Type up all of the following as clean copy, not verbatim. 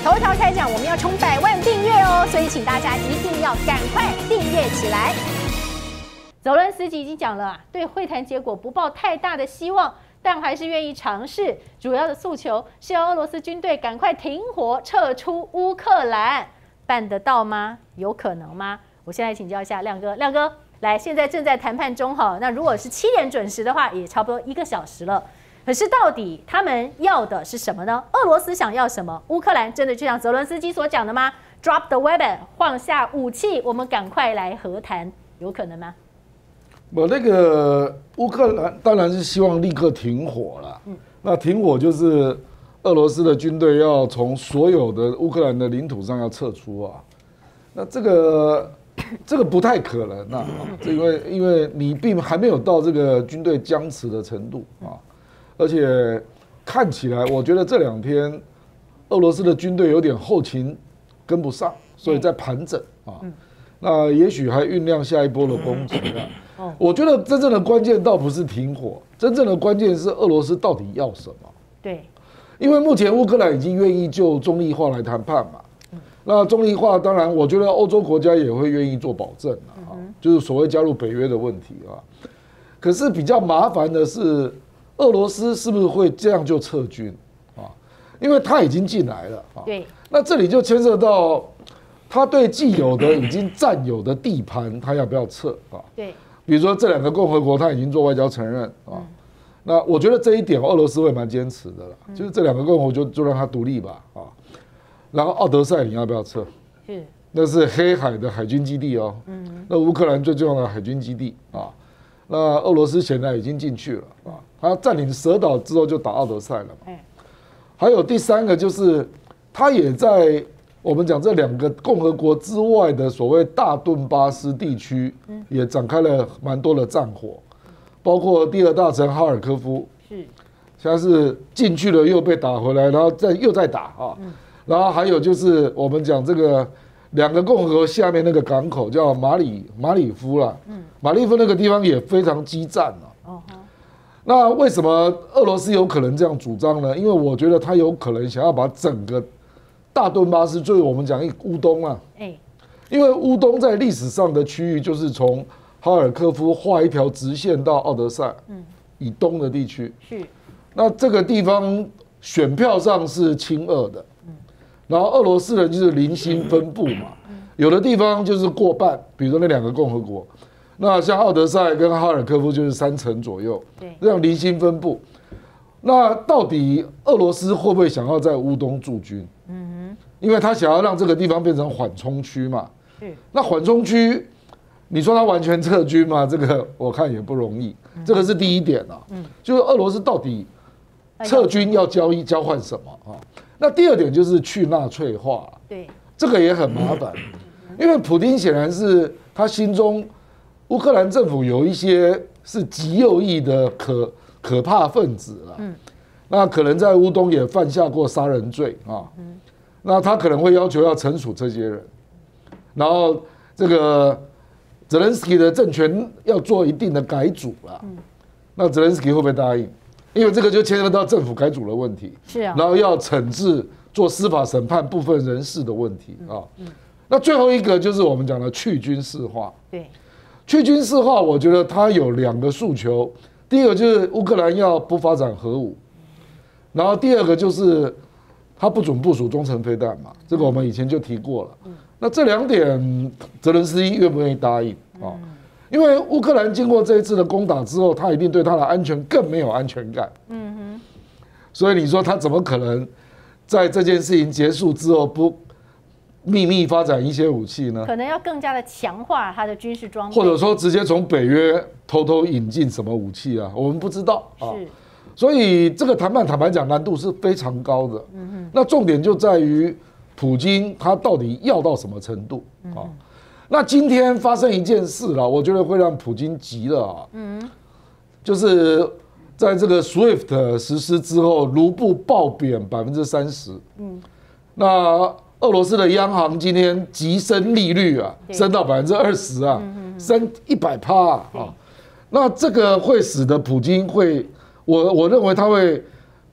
头条开讲，我们要冲100万订阅哦，所以请大家一定要赶快订阅起来。泽伦斯基已经讲了，对会谈结果不抱太大的希望，但还是愿意尝试。主要的诉求是要俄罗斯军队赶快停火，撤出乌克兰，办得到吗？有可能吗？我现在请教一下亮哥，亮哥，来，现在正在谈判中哈。那如果是7点准时的话，也差不多1个小时了。可是到底他们要的是什么呢？俄罗斯想要什么？乌克兰真的就像泽伦斯基所讲的吗 ？Drop the weapon， 放下武器，我们赶快来和谈，有可能吗？ 那个乌克兰当然是希望立刻停火了。那停火就是俄罗斯的军队要从所有的乌克兰的领土上要撤出啊。那这个不太可能啊，因为你并还没有到这个军队僵持的程度啊。而且看起来，我觉得这2天俄罗斯的军队有点后勤跟不上，所以在盘整啊。那也许还酝酿下一波的攻击啊。我觉得真正的关键倒不是停火，真正的关键是俄罗斯到底要什么。 对， 因为目前乌克兰已经愿意就中立化来谈判嘛。那中立化当然，我觉得欧洲国家也会愿意做保证啊，就是所谓加入北约的问题啊。可是比较麻烦的是，俄罗斯是不是会这样就撤军啊？因为他已经进来了啊。 对。 那这里就牵涉到他对既有的已经占有的地盘，他要不要撤啊？ 对。 比如说这2个共和国，他已经做外交承认啊。那我觉得这一点俄罗斯会蛮坚持的啦，就是这2个共和国就让它独立吧啊。然后奥德赛你要不要撤？是。那是黑海的海军基地哦。那乌克兰最重要的海军基地啊。那俄罗斯显然已经进去了啊，他占领蛇岛之后就打奥德赛了嘛。还有第3个就是，他也在我们讲这2个共和国之外的所谓大顿巴斯地区，也展开了蛮多的战火，包括第2大城哈尔科夫，现在是进去了又被打回来，然后又再打啊。然后还有就是我们讲这个2个共和国下面那个港口叫马里夫啦，马里夫那个地方也非常激战啊。那为什么俄罗斯有可能这样主张呢？因为我觉得他有可能想要把整个大顿巴斯，就是我们讲乌东啊，因为乌东在历史上的区域就是从哈尔科夫画一条直线到奥德赛，以东的地区。那这个地方选票上是亲俄的。然后俄罗斯人就是零星分布嘛，有的地方就是过半，比如说那2个共和国，那像奥德赛跟哈尔科夫就是3成左右，这样零星分布。那到底俄罗斯会不会想要在乌东驻军？因为他想要让这个地方变成缓冲区嘛。那缓冲区，你说他完全撤军吗？这个我看也不容易。这个是第一点啊，就是俄罗斯到底撤军要交换什么啊？那第2点就是去纳粹化，这个也很麻烦，因为普丁显然是他心中乌克兰政府有一些是极右翼的可怕分子了，那可能在乌东也犯下过杀人罪啊，那他可能会要求要惩处这些人，然后这个泽连斯基的政权要做一定的改组了，那泽连斯基会不会答应？因为这个就牵涉到政府改组的问题，然后要惩治做司法审判部分人士的问题啊。那最后一个就是我们讲的去军事化。去军事化，我觉得它有2个诉求，第一个就是乌克兰要不发展核武，然后第2个就是他不准部署中程飞弹嘛，这个我们以前就提过了。那这2点，泽连斯基愿不愿意答应啊？因为乌克兰经过这一次的攻打之后，他一定对他的安全更没有安全感。所以你说他怎么可能在这件事情结束之后不秘密发展一些武器呢？ 可能要更加的强化他的军事装备， 或者说直接从北约偷偷引进什么武器啊？我们不知道啊。所以这个谈判坦白讲难度是非常高的。那重点就在于普京他到底要到什么程度啊？那今天发生一件事了，我觉得会让普京急了啊。就是在这个 SWIFT 实施之后，卢布暴贬30%。那俄罗斯的央行今天急升利率啊，升到20%啊，升100%啊。那这个会使得普京会，我认为他会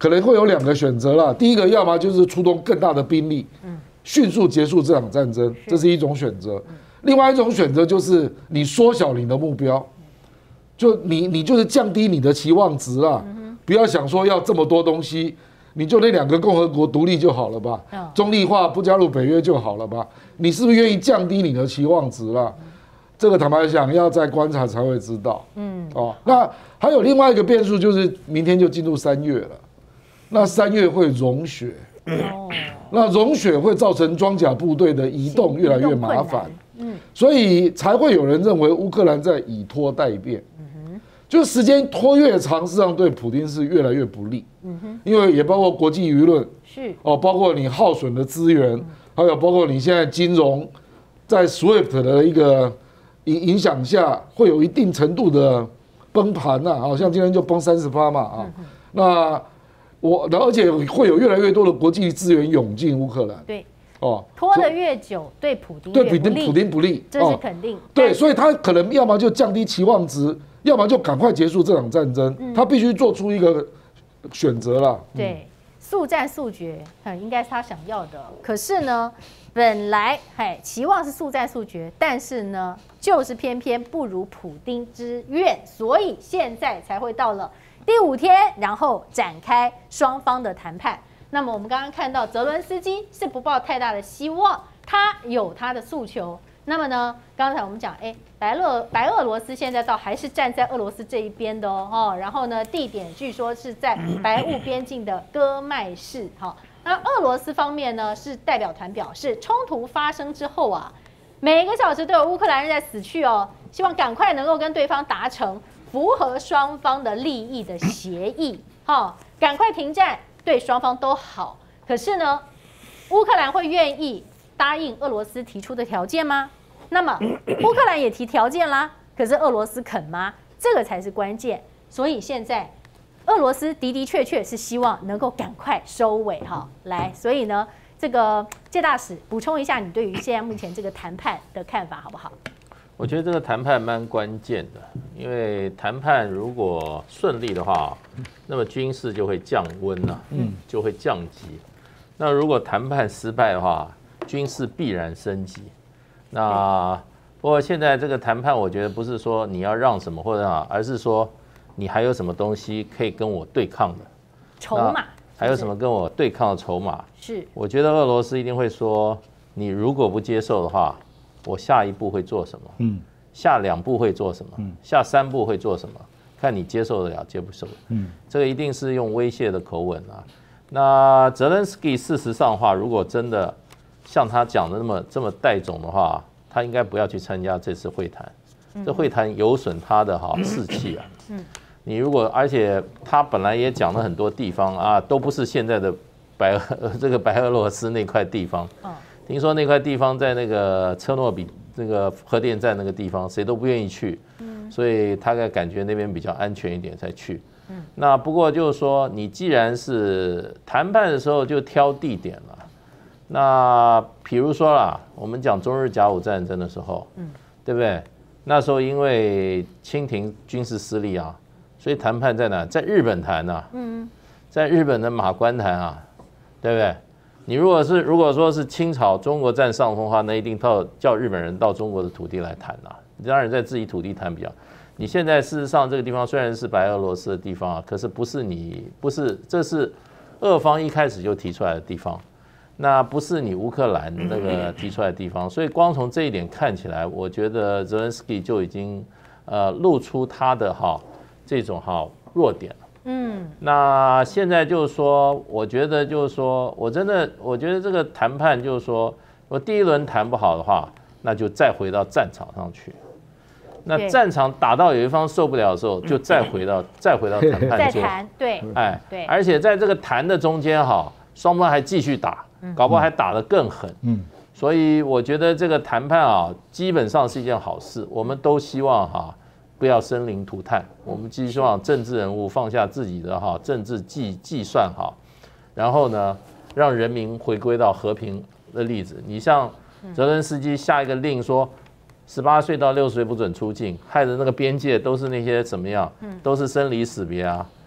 可能会有2个选择啦。第一个，要么就是出动更大的兵力，迅速结束这场战争，这是一种选择。另外一种选择就是你缩小你的目标，就你就是降低你的期望值啦，不要想说要这么多东西，你就那2个共和国独立就好了吧，中立化不加入北约就好了吧？你是不是愿意降低你的期望值啦？这个坦白讲，要再观察才会知道。那还有另外一个变数就是明天就进入3月了，那3月会融雪，那融雪会造成装甲部队的移动越来越麻烦，所以才会有人认为乌克兰在以拖待变。就时间拖越长，事实上对普丁是越来越不利。因为也包括国际舆论，包括你耗损的资源，还有包括你现在金融在 SWIFT 的一个影响下，会有一定程度的崩盘呐，好像今天就崩30%嘛那而且会有越来越多的国际资源涌进乌克兰。 对，拖得越久，对普丁不利， 这是肯定。 对，所以他可能要么就降低期望值，要么就赶快结束这场战争。他必须做出一个选择啦。 对，速战速决，应该是他想要的。可是呢，本来期望是速战速决，但是呢，就是偏偏不如普丁之愿，所以现在才会到了第5天，然后展开双方的谈判。那么我们刚刚看到泽伦斯基是不抱太大的希望，他有他的诉求。那么呢，刚才我们讲，白俄罗斯现在倒还是站在俄罗斯这一边的然后呢，地点据说是在白乌边境的戈麦市。那俄罗斯方面呢，是代表团表示，冲突发生之后啊，每个小时都有乌克兰人在死去希望赶快能够跟对方达成符合双方的利益的协议，赶快停战，对双方都好。可是呢，乌克兰会愿意答应俄罗斯提出的条件吗？那么乌克兰也提条件啦，可是俄罗斯肯吗？这个才是关键。所以现在俄罗斯的确是希望能够赶快收尾来，所以呢，这个介大使补充一下你对于现在目前这个谈判的看法好不好？ 我觉得这个谈判蛮关键的，因为谈判如果顺利的话，那么军事就会降温就会降级。那如果谈判失败的话，军事必然升级。那不过现在这个谈判，我觉得不是说你要让什么或者而是说你还有什么东西可以跟我对抗的筹码， 还有什么跟我对抗的筹码？ 是， 我觉得俄罗斯一定会说，你如果不接受的话，我下一步会做什么？下2步会做什么？下3步会做什么？看你接受得了，接不受。这个一定是用威胁的口吻啊。那泽连斯基事实上的话，如果真的像他讲的这么带种的话，他应该不要去参加这次会谈。这会谈有损他的士气啊。你如果而且他本来也讲了很多地方都不是现在的白俄罗斯那块地方。听说那块地方在那个车诺比那个核电站那个地方，谁都不愿意去。所以他感觉那边比较安全一点才去。那不过就是说，你既然是谈判的时候就挑地点了。那比如说啦，我们讲中日甲午战争的时候，对不对？那时候因为清廷军事失利所以谈判在哪？在日本谈在日本的马关谈对不对？你如果说是清朝中国占上风的话，那一定叫日本人到中国的土地来谈当然在自己土地谈比较。你现在事实上这个地方虽然是白俄罗斯的地方可是不是这是俄方一开始就提出来的地方。那不是你乌克兰那个提出来的地方，所以光从这一点看起来，我觉得泽连斯基就已经露出他的这种弱点了。那现在就是说，我觉得就是说我觉得这个谈判就是说，我第一轮谈不好的话，那就再回到战场上去。那战场打到有一方受不了的时候，就再回到谈判桌。 对， 对，而且在这个谈的中间双方还继续打。搞不好还打得更狠。所以我觉得这个谈判基本上是一件好事。我们都希望不要生灵涂炭，我们希望政治人物放下自己的政治计算然后呢，让人民回归到和平的例子。你像泽连斯基下一个令说，18岁到60岁不准出境，害得那个边界都是那些怎么样，都是生离死别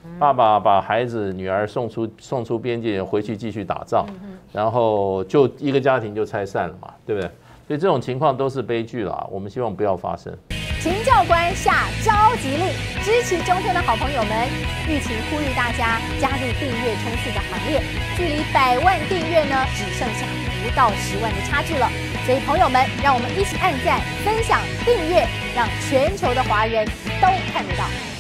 爸爸把孩子女儿送出边界，回去继续打仗，然后就一个家庭就拆散了嘛，对不对？所以这种情况都是悲剧啦，我们希望不要发生。 秦教官下召集令，支持中天的好朋友们，玉琴呼吁大家加入订阅冲刺的行列，距离100万订阅呢，只剩下不到10万的差距了。所以朋友们，让我们一起按赞、分享、订阅，让全球的华人都看得到。